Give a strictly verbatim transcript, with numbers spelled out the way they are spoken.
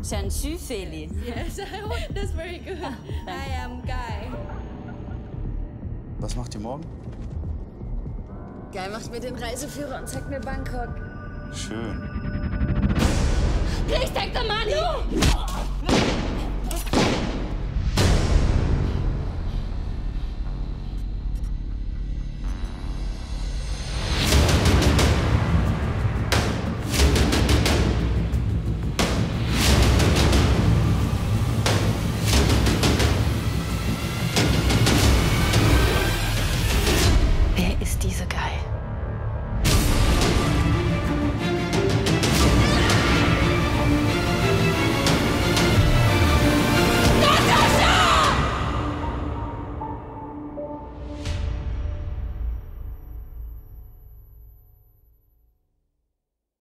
ฉันชื่อ Feli. Yes, that's very good. I am Guy. Was macht ihr morgen? Guy macht mir den Reiseführer und zeigt mir Bangkok. Schön. Please take the money!